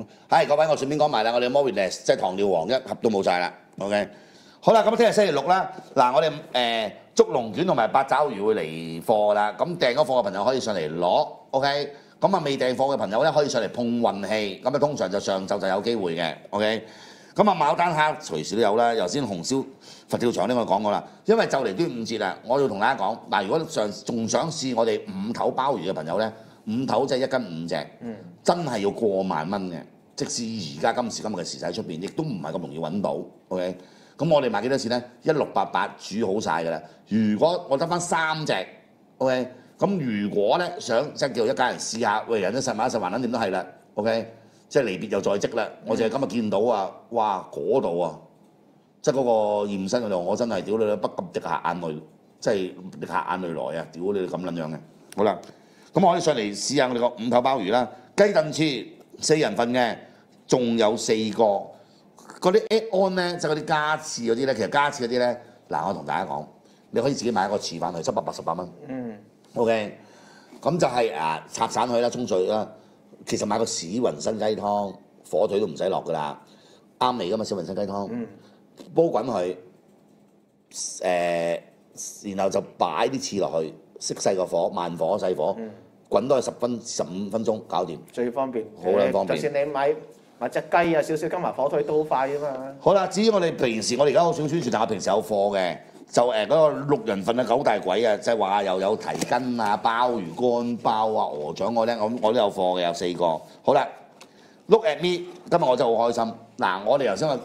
係各位，我順便講埋啦，我哋 Moriness 即係糖尿王一盒都冇晒啦。OK， 好啦，咁聽日星期六啦，嗱我哋竹龍卷同埋八爪魚會嚟貨啦，咁訂咗貨嘅朋友可以上嚟攞 ，OK。咁啊未訂貨嘅朋友咧可以上嚟碰運氣，咁啊通常就上晝就有機會嘅 ，OK。咁啊牡丹蝦隨時都有啦，頭先紅燒佛跳牆呢我講過啦，因為就嚟端午節啦，我要同大家講，嗱如果仲想試我哋五頭鮑魚嘅朋友咧，五頭即係1斤5隻，真係要過萬蚊嘅，即使而家今時今日嘅時勢喺出邊，亦都唔係咁容易揾到 ，OK。咁我哋賣幾多錢咧？1688煮好晒㗎啦。如果我得翻3隻 ，OK。咁如果咧想即係叫一家人試下，喂人都實買實還撚點都係啦 ，OK。即係離別又在即啦。我淨係今日見到啊，哇嗰度啊，即係嗰個驗身嗰度，我真係屌你不禁滴下眼淚，即係滴下眼淚來啊！屌你咁撚樣嘅。好啦，咁我可以上嚟試下我哋個五頭鮑魚啦，雞燉翅4人份嘅，仲有4個。嗰啲 add-on 咧，即係嗰啲加翅嗰啲咧，其實加翅嗰啲咧，嗱我同大家講，你可以自己買一個翅翻去，788蚊。OK， 咁就係拆散佢啦，沖水啦。其實買個史雲生雞湯，火腿都唔使落噶啦，啱味噶嘛，史雲生雞湯。煲滾佢，然後就擺啲翅落去，熄細個火，慢火細火，滾多10分15分鐘搞掂。 最方便， 好撚方便。 就算你買隻雞啊，少少加埋火腿都好快啊嘛。 好啦，至於我哋平時，我哋而家好少宣傳，但我平時有貨嘅，就嗰個6人份嘅9大簋啊，即係話又有蹄筋啊、鮑魚乾包啊、鵝掌我咧，我都有貨嘅，有4個。好啦 ，Look at me， 今日我真係好開心。嗱，我哋頭先個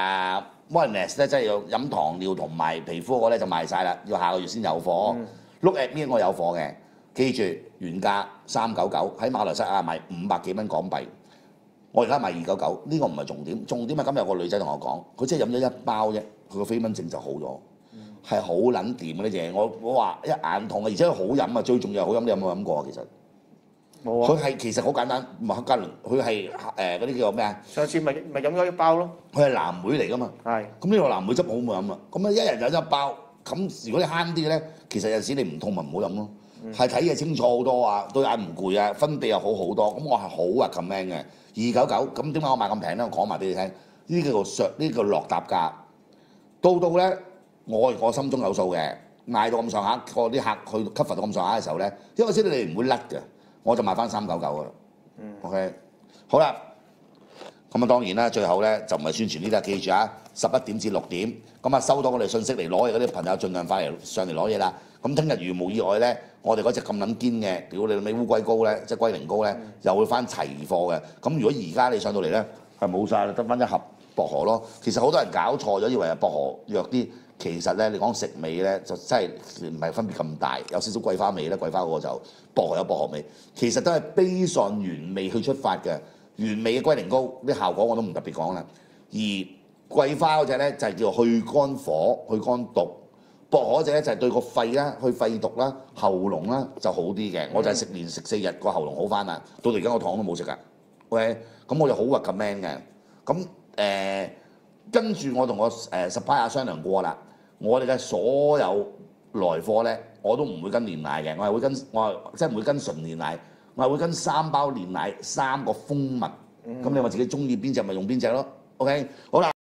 Moriness 咧，即係要飲糖尿同埋皮膚嗰個咧就賣晒啦，要下個月先有貨。Look at me， 我有貨嘅，記住原價399，喺馬來西亞賣500幾蚊港幣。我而家賣299，呢個唔係重點，重點係今日有個女仔同我講，佢真係飲咗1包啫，佢個飛蚊症就好咗，係好撚掂嘅呢隻。我話一眼痛啊，而且好飲啊，最重要係好飲。你有冇飲過啊？其實冇啊。佢係其實好簡單，唔係黑加侖，佢係嗰啲叫做咩啊？ 上次咪飲咗1包咯。佢係藍莓嚟㗎嘛。 係。咁呢個藍莓汁好唔好飲啊？咁一人有1包，咁如果你慳啲咧，其實有陣時你唔痛咪唔好飲咯。係睇嘢清楚好多啊，對眼唔攰啊，分泌又好好多。咁我係好recommend嘅，299。咁點解我賣咁平咧？我講埋俾你聽，呢叫做落搭價。到咧，我心中有數嘅，賣到咁上下，啲客去 cover 到咁上下嘅時候咧，因為我知道你哋唔會甩嘅，我就賣翻399㗎啦。OK， 好啦。咁啊當然啦，最後咧就唔係宣傳呢啲，記住啊，11點至6點，咁啊收到我哋信息嚟攞嘢嗰啲朋友，盡量快嚟上嚟攞嘢啦。咁聽日如無意外咧，我哋嗰隻咁撚堅嘅，屌你老味烏龜膏咧，即係龜苓膏咧，又會翻齊貨嘅。咁如果而家你上到嚟咧，係冇晒啦，得翻1盒薄荷咯。其實好多人搞錯咗，以為係薄荷弱啲，其實咧你講食味咧就真係唔係分別咁大，有少少桂花味咧，桂花嗰個就薄荷有薄荷味，其實都係 base on 原味去出發嘅。原味嘅龜苓膏啲效果我都唔特別講啦，而桂花嗰隻咧就係叫去肝火、去肝毒，薄荷嗰隻咧就係對個肺啦、去肺毒啦、喉嚨啦就好啲嘅。我就係連食4日個喉嚨好翻啦，到而家我糖都冇食噶。OK， 咁我就好 recommend 嘅。咁跟住我同個supplier 商量過啦，我哋嘅所有來貨咧我都唔會跟煉奶嘅，我係即係唔會跟純煉奶。我係會跟3包煉奶、3個蜂蜜，咁你話自己中意邊隻咪用邊隻咯。OK， 好啦。